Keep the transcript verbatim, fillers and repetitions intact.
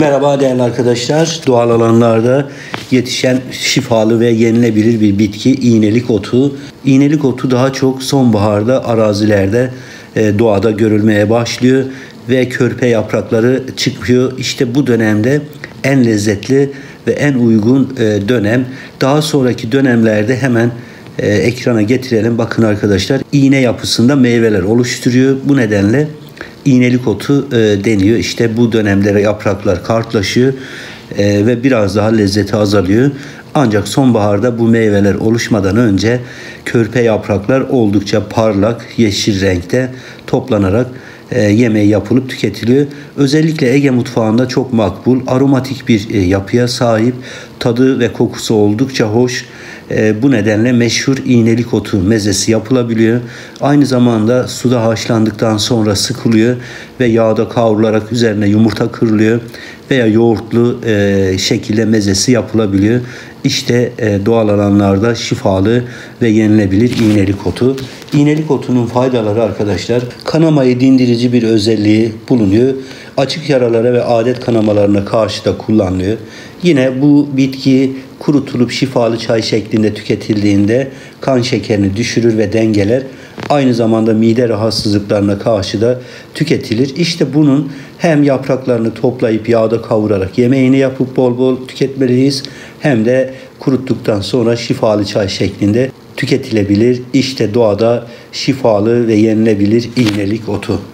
Merhaba değerli arkadaşlar. Doğal alanlarda yetişen şifalı ve yenilebilir bir bitki iğnelik otu. İğnelik otu daha çok sonbaharda arazilerde e, doğada görülmeye başlıyor ve körpe yaprakları çıkıyor. İşte bu dönemde en lezzetli ve en uygun e, dönem. Daha sonraki dönemlerde hemen e, ekrana getirelim. Bakın arkadaşlar, iğne yapısında meyveler oluşturuyor. Bu nedenle İğnelik otu e, deniyor. İşte bu dönemde yapraklar kartlaşıyor e, ve biraz daha lezzeti azalıyor. Ancak sonbaharda bu meyveler oluşmadan önce körpe yapraklar oldukça parlak yeşil renkte toplanarak e, yemeği yapılıp tüketiliyor. Özellikle Ege mutfağında çok makbul, aromatik bir e, yapıya sahip, tadı ve kokusu oldukça hoş. E, bu nedenle meşhur iğnelik otu mezesi yapılabiliyor. Aynı zamanda suda haşlandıktan sonra sıkılıyor ve yağda kavrularak üzerine yumurta kırılıyor veya yoğurtlu e, şekilde mezesi yapılabiliyor. İşte e, doğal alanlarda şifalı ve yenilebilir iğnelik otu. İğnelik otunun faydaları arkadaşlar, kanamayı dindirici bir özelliği bulunuyor. Açık yaralara ve adet kanamalarına karşı da kullanılıyor. Yine bu bitki kurutulup şifalı çay şeklinde tüketildiğinde kan şekerini düşürür ve dengeler. Aynı zamanda mide rahatsızlıklarına karşı da tüketilir. İşte bunun hem yapraklarını toplayıp yağda kavurarak yemeğini yapıp bol bol tüketmeliyiz, hem de kuruttuktan sonra şifalı çay şeklinde tüketilebilir. İşte doğada şifalı ve yenilebilir iğnelik otu.